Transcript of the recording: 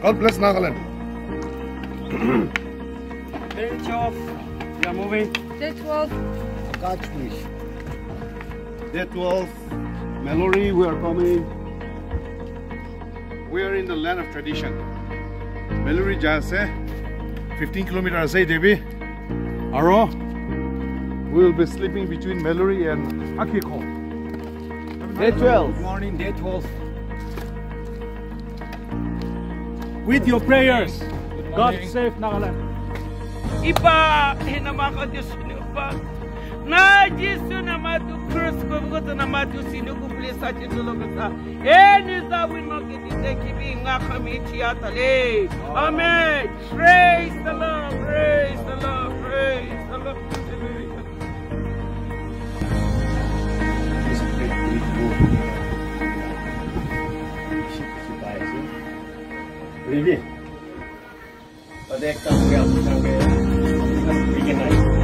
God bless Nagaland. Day-12, we are moving. Day-12. Akash wish. Day-12, Meluri, we are coming. We are in the land of tradition. Meluri jase 15 kilometers away, Devi. Aro, we will be sleeping between Meluri and Akhwego. Day-12. Good morning, Day-12. With your prayers, God save Nagaland. Iba hinamaka Diyos pa. Na Jesu na matu cross ko buto na matu sino ko plesa titulo ka. Eni za we no get it kibi nga khamiti atale. Amen. Praise the Lord. Praise the Lord. Praise the Lord. Ready? Pada ekta हो गया, begin आई